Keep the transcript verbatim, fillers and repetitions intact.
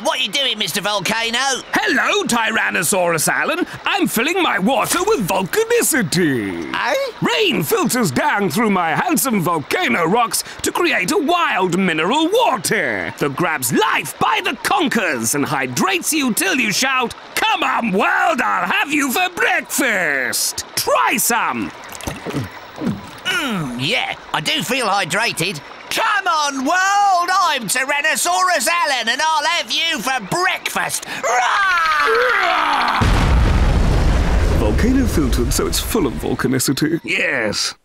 what are you doing, Mister Volcano? Hello, Tyrannosaurus Alan. I'm filling my water with volcanicity. Eh? Rain filters down through my handsome volcano rocks to create a wild mineral water that grabs life by the conkers and hydrates you till you shout, "Come on, world, I'll have you for breakfast!" Try some! Mmm, yeah, I do feel hydrated. Come on, world! I'm Tyrannosaurus Alan, and I'll have you for breakfast! Rah! Volcano filtered so it's full of volcanicity. Yes.